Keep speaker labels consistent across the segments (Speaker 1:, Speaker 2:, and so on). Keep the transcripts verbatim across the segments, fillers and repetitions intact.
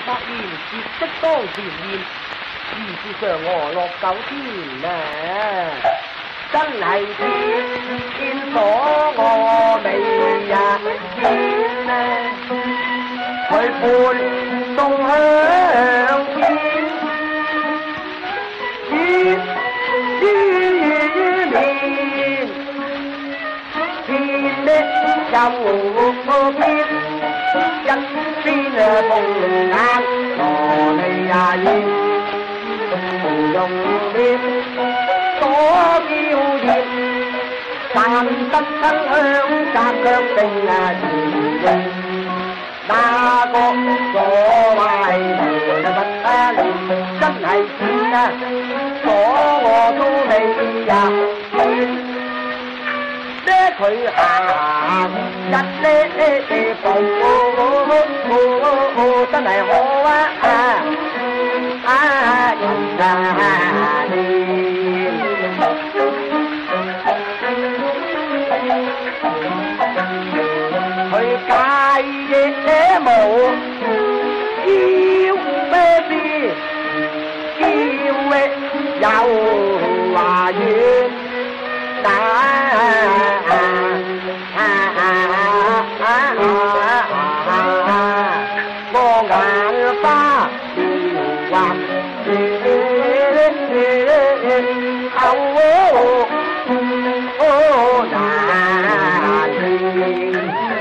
Speaker 1: 百年結識當前現，於是嫦娥落九天啊！真係見咗我未呀見啊！佢伴送香天，天於面，天的又偏，一邊啊鳳眼羅莉呀煙，用面所嬌豔，但得親香澤卻定啊甜味。那個所謂無不他連，真係見啊，所我都未入見。呢佢行一呢步，真係好啊！啊人啊念，佢介意這無嬌咩事，嬌力有話語。我眼花撩滑，口哦難聽，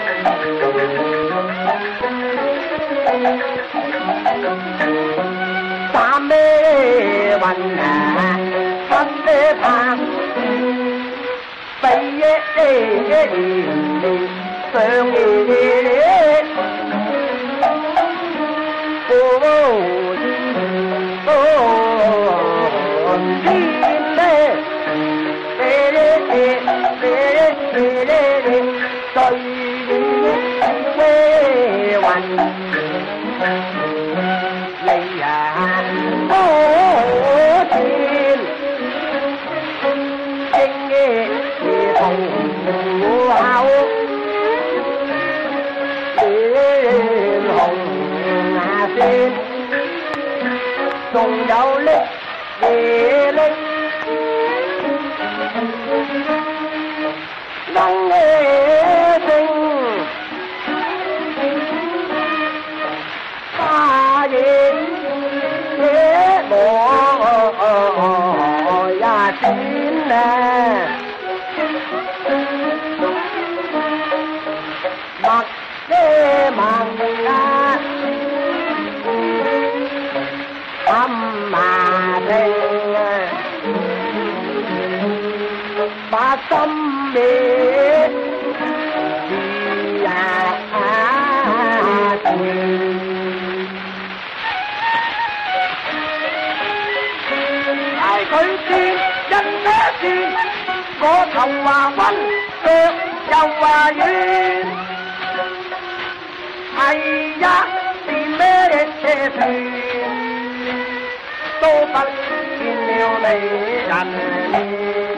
Speaker 1: 三咩雲啊，分咩拍。飛耶上耶，哦哦天咧，耶耶耶耶最咩雲你呀，哦天正耶。紅口臉紅牙線，仲有力嘢力，能嘢性，花嘢嘢我呀錢啊！mặc thế mang ra âm mà đây ba tâm biết thì à ai khởi tiên dân thế tiên có thòng hòa văn được trong hòa duyên哎呀，是咩嘢事？都不見了你人面，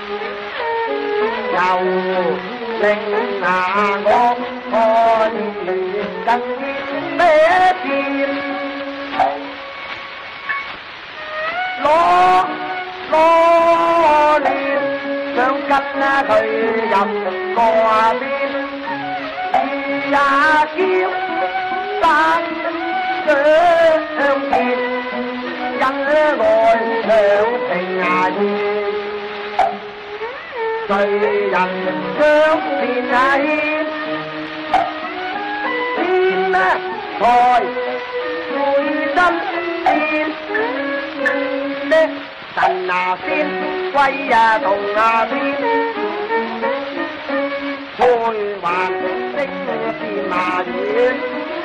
Speaker 1: 又令那我看更咩變？攞攞亂想跟啊佢入個邊。也叫山相見，因愛兩情啊意，誰人相見啊牽？牽啊才會真變，呢神啊仙龜啊同啊天，會還升天馬遠，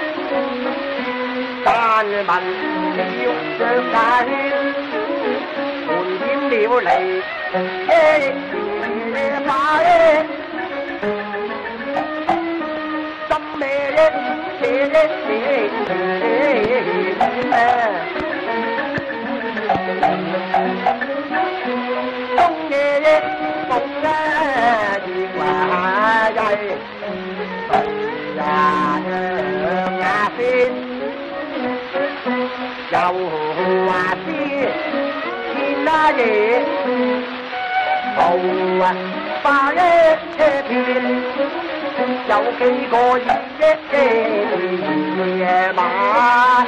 Speaker 1: 但聞了着大圈，門險了離，夜把夜，心咩咧，夜咧夜東夜夜夢啊月華曳。誰呀向呀先？ 話知見那嘢圖啊化一片，有幾個夜晚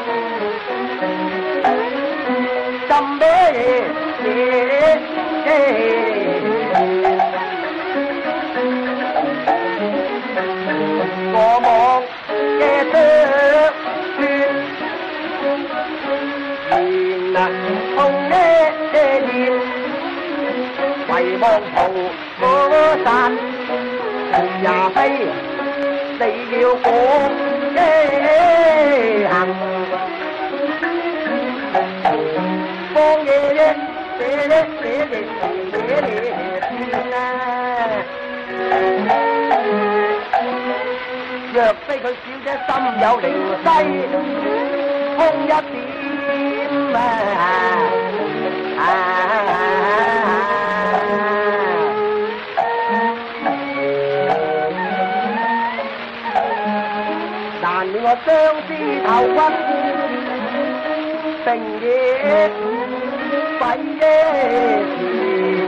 Speaker 1: 浸咩嘢？我望嘅窗邊啊紅呢葉，遺忘途嗰散也飛，你要講嘅行，放嘢啫，寫咧寫嚟寫嚟啊！若非佢小姐心有靈犀，空一點啊！難我相思頭屈，成夜費夜時。